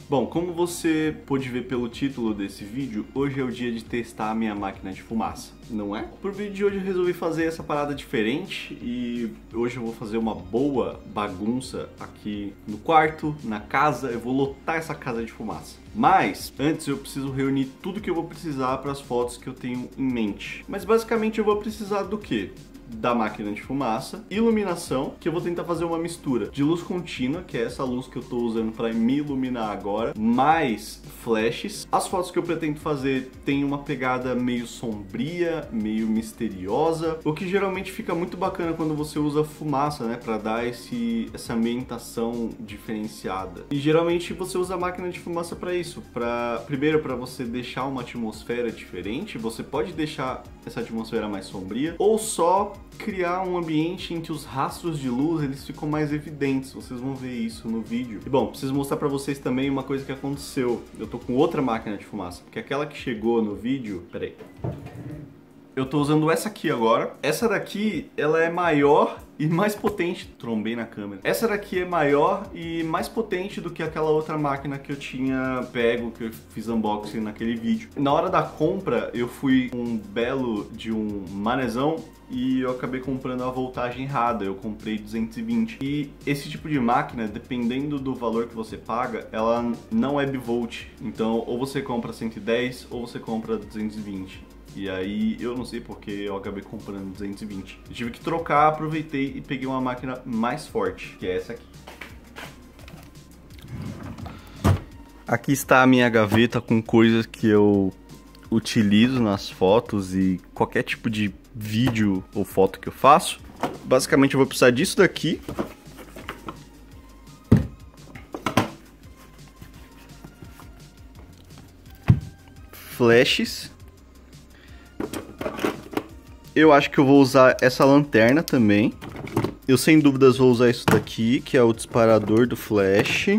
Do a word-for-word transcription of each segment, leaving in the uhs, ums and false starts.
Bom, como você pôde ver pelo título desse vídeo, hoje é o dia de testar a minha máquina de fumaça, não é? Pro vídeo de hoje eu resolvi fazer essa parada diferente e hoje eu vou fazer uma boa bagunça aqui no quarto, na casa, eu vou lotar essa casa de fumaça. Mas, antes eu preciso reunir tudo que eu vou precisar para as fotos que eu tenho em mente. Mas basicamente eu vou precisar do quê? Da máquina de fumaça, iluminação, que eu vou tentar fazer uma mistura de luz contínua, que é essa luz que eu tô usando para me iluminar agora, mais flashes. As fotos que eu pretendo fazer tem uma pegada meio sombria, meio misteriosa, o que geralmente fica muito bacana quando você usa fumaça, né, para dar esse, essa ambientação diferenciada. E geralmente você usa a máquina de fumaça para isso, para primeiro para você deixar uma atmosfera diferente. Você pode deixar essa atmosfera mais sombria ou só criar um ambiente em que os rastros de luz eles ficam mais evidentes. Vocês vão ver isso no vídeo. E bom, preciso mostrar pra vocês também uma coisa que aconteceu. Eu tô com outra máquina de fumaça, porque aquela que chegou no vídeo... Peraí. Eu tô usando essa aqui agora. Essa daqui, ela é maior e mais potente. Trombei na câmera. Essa daqui é maior e mais potente do que aquela outra máquina que eu tinha pego, que eu fiz unboxing naquele vídeo. Na hora da compra, eu fui um belo de um manezão e eu acabei comprando a voltagem errada, eu comprei duzentos e vinte. E esse tipo de máquina, dependendo do valor que você paga, ela não é bivolt. Então, ou você compra cento e dez ou você compra duzentos e vinte. E aí, eu não sei porque eu acabei comprando duzentos e vinte. Eu tive que trocar, aproveitei e peguei uma máquina mais forte, que é essa aqui. Aqui está a minha gaveta com coisas que eu utilizo nas fotos e qualquer tipo de vídeo ou foto que eu faço. Basicamente eu vou precisar disso daqui. Flashes. Eu acho que eu vou usar essa lanterna também. Eu sem dúvidas vou usar isso daqui, que é o disparador do flash.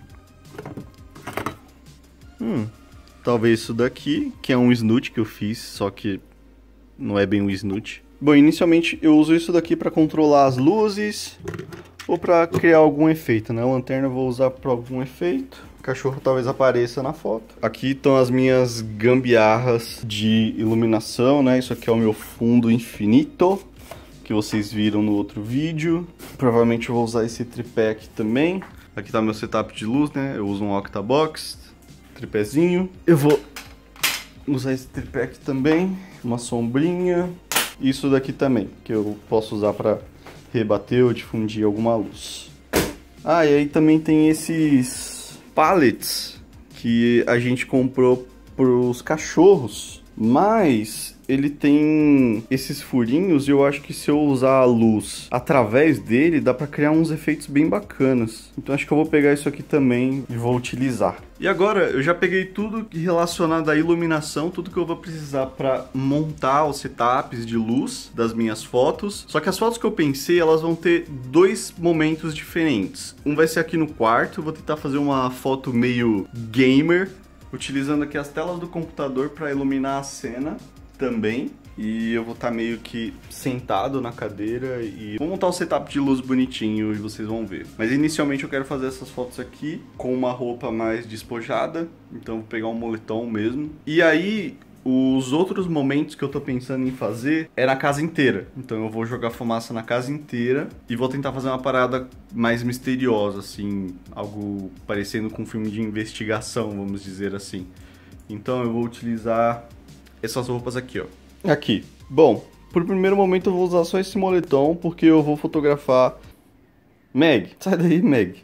Hum, talvez isso daqui, que é um snoot que eu fiz, só que não é bem um snoot. Bom, inicialmente eu uso isso daqui para controlar as luzes ou para criar algum efeito, né? A lanterna eu vou usar para algum efeito. O cachorro talvez apareça na foto. Aqui estão as minhas gambiarras de iluminação, né? Isso aqui é o meu fundo infinito, que vocês viram no outro vídeo. Provavelmente eu vou usar esse tripé aqui também. Aqui tá meu setup de luz, né? Eu uso um octabox, tripézinho. Eu vou usar esse tripé aqui também, uma sombrinha. Isso daqui também, que eu posso usar para rebater ou difundir alguma luz. Ah, e aí também tem esses pallets que a gente comprou para os cachorros, mas ele tem esses furinhos e eu acho que se eu usar a luz através dele dá para criar uns efeitos bem bacanas. Então acho que eu vou pegar isso aqui também e vou utilizar. E agora eu já peguei tudo relacionado à iluminação, tudo que eu vou precisar para montar os setups de luz das minhas fotos. Só que as fotos que eu pensei, elas vão ter dois momentos diferentes. Um vai ser aqui no quarto, eu vou tentar fazer uma foto meio gamer, utilizando aqui as telas do computador para iluminar a cena também. E eu vou estar meio que sentado na cadeira e vou montar o setup de luz bonitinho e vocês vão ver. Mas inicialmente eu quero fazer essas fotos aqui com uma roupa mais despojada, então vou pegar um moletom mesmo. E aí, os outros momentos que eu tô pensando em fazer é na casa inteira. Então eu vou jogar fumaça na casa inteira e vou tentar fazer uma parada mais misteriosa, assim, algo parecendo com um filme de investigação, vamos dizer assim. Então eu vou utilizar essas roupas aqui, ó. Aqui. Bom, por primeiro momento eu vou usar só esse moletom, porque eu vou fotografar... Meg, sai daí, Meg.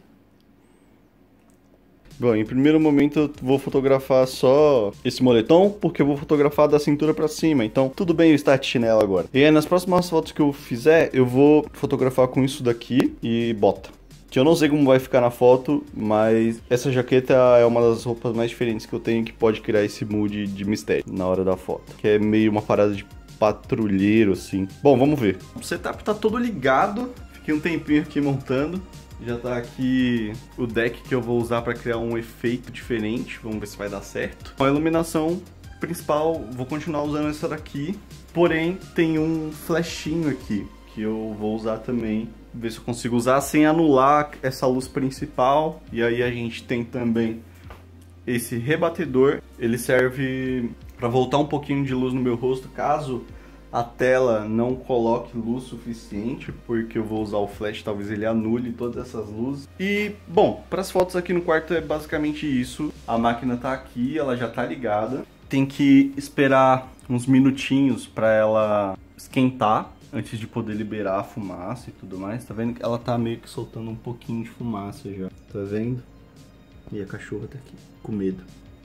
Bom, em primeiro momento eu vou fotografar só esse moletom, porque eu vou fotografar da cintura pra cima. Então, tudo bem eu estar de chinelo agora. E aí, nas próximas fotos que eu fizer, eu vou fotografar com isso daqui e bota. Que eu não sei como vai ficar na foto, mas essa jaqueta é uma das roupas mais diferentes que eu tenho, que pode criar esse mood de mistério na hora da foto. Que é meio uma parada de patrulheiro, assim. Bom, vamos ver. O setup tá todo ligado. Fiquei um tempinho aqui montando. Já tá aqui o deck que eu vou usar para criar um efeito diferente. Vamos ver se vai dar certo. A iluminação principal, vou continuar usando essa daqui. Porém, tem um flashinho aqui que eu vou usar também. Ver se eu consigo usar sem anular essa luz principal. E aí a gente tem também esse rebatedor, ele serve para voltar um pouquinho de luz no meu rosto, caso a tela não coloque luz suficiente, porque eu vou usar o flash, talvez ele anule todas essas luzes. E, bom, para as fotos aqui no quarto é basicamente isso. A máquina tá aqui, ela já tá ligada. Tem que esperar uns minutinhos para ela esquentar, antes de poder liberar a fumaça e tudo mais. Tá vendo que ela tá meio que soltando um pouquinho de fumaça já. Tá vendo? E a cachorra tá aqui, com medo.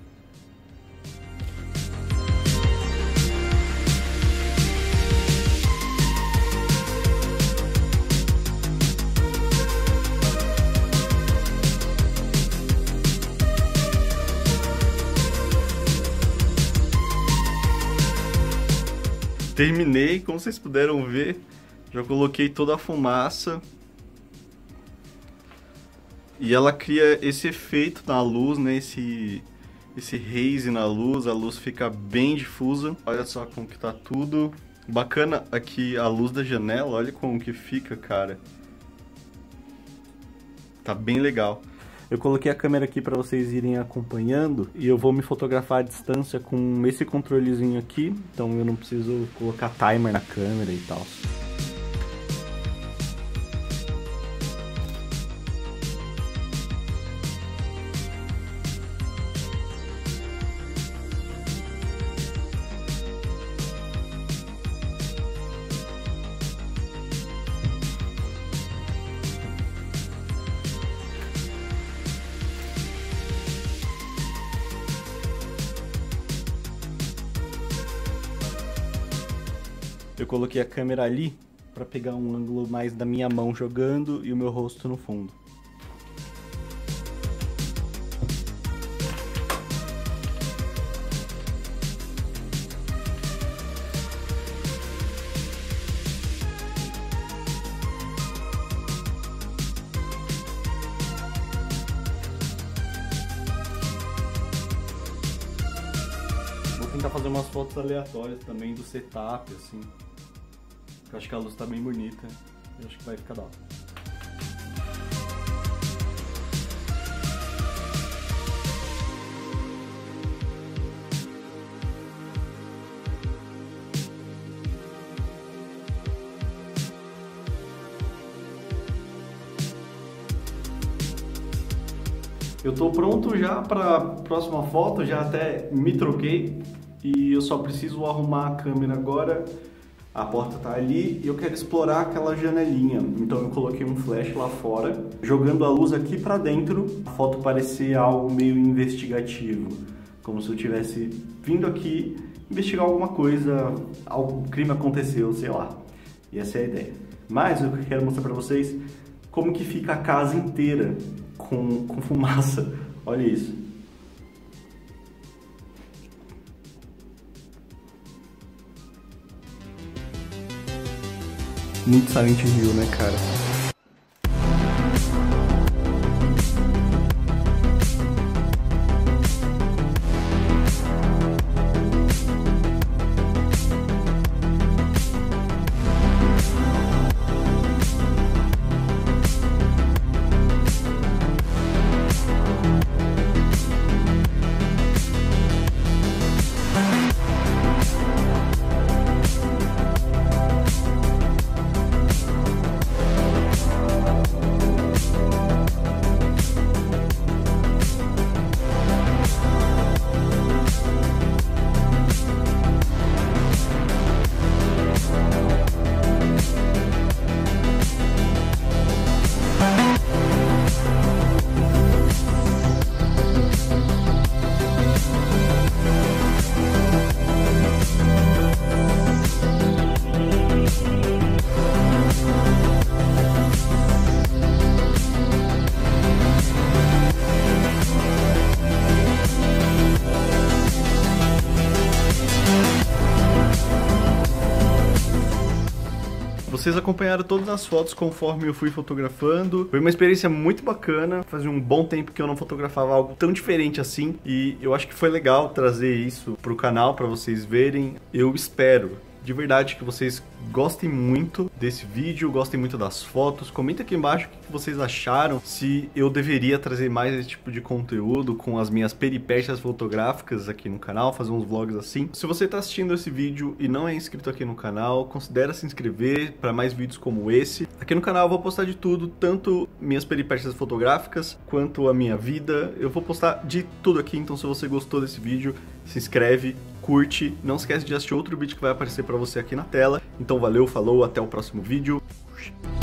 Terminei, como vocês puderam ver, já coloquei toda a fumaça. E ela cria esse efeito na luz, né? Esse, esse haze na luz, a luz fica bem difusa. Olha só como que tá tudo. Bacana aqui a luz da janela, olha como que fica, cara. Tá bem legal. Eu coloquei a câmera aqui para vocês irem acompanhando e eu vou me fotografar à distância com esse controlezinho aqui, então eu não preciso colocar timer na câmera e tal. Eu coloquei a câmera ali para pegar um ângulo mais da minha mão jogando e o meu rosto no fundo. Vou tentar fazer umas fotos aleatórias também do setup, assim. Eu acho que a luz tá bem bonita. Eu acho que vai ficar da hora. Eu tô pronto já para a próxima foto, já até me troquei e eu só preciso arrumar a câmera agora. A porta tá ali e eu quero explorar aquela janelinha, então eu coloquei um flash lá fora, jogando a luz aqui pra dentro, a foto parecia algo meio investigativo, como se eu tivesse vindo aqui investigar alguma coisa, algum crime aconteceu, sei lá, e essa é a ideia. Mas eu quero mostrar pra vocês como que fica a casa inteira com, com fumaça, olha isso. Muito Silent Hill, né, cara? Vocês acompanharam todas as fotos conforme eu fui fotografando. Foi uma experiência muito bacana. Fazia um bom tempo que eu não fotografava algo tão diferente assim. E eu acho que foi legal trazer isso pro canal para vocês verem. Eu espero de verdade que vocês gostem muito desse vídeo, gostem muito das fotos. Comenta aqui embaixo o que vocês acharam, se eu deveria trazer mais esse tipo de conteúdo com as minhas peripécias fotográficas aqui no canal, fazer uns vlogs assim. Se você está assistindo esse vídeo e não é inscrito aqui no canal, considere se inscrever para mais vídeos como esse. Aqui no canal eu vou postar de tudo, tanto minhas peripécias fotográficas quanto a minha vida. Eu vou postar de tudo aqui, então se você gostou desse vídeo, se inscreve, curte, não esquece de assistir outro vídeo que vai aparecer para você aqui na tela. Então valeu, falou, até o próximo vídeo.